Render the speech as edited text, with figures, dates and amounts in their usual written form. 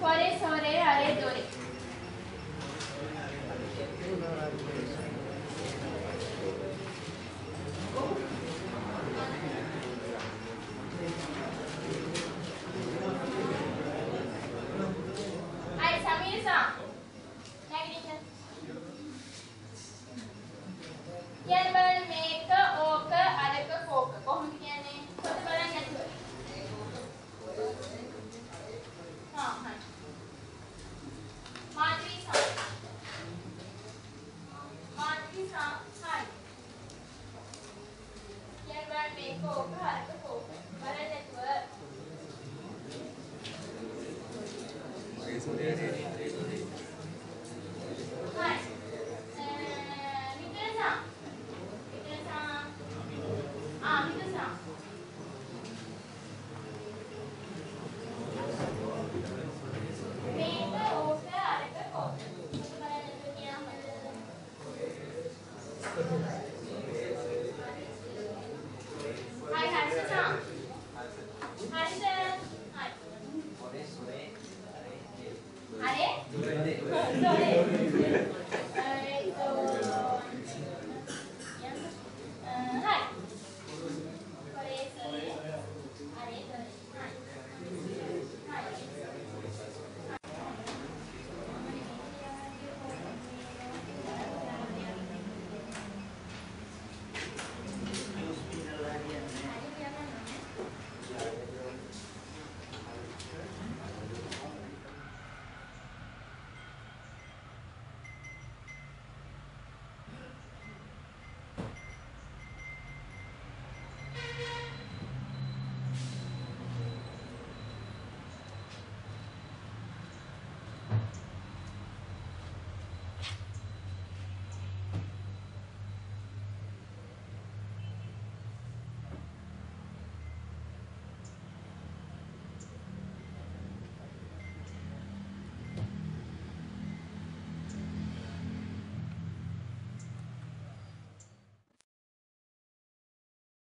Fore sore are dore. Hai Samir-san. Naginita. Yan බලන්න මේක ඕක අරක කෝක කොහොමද කියන්නේ? පොත බලන්න නැතුව. හා හරි. මාත්‍රිසා. මාත්‍රිසා හරි. yan බලන්න මේක ඕක අරක කෝක බලන්න නැතුව.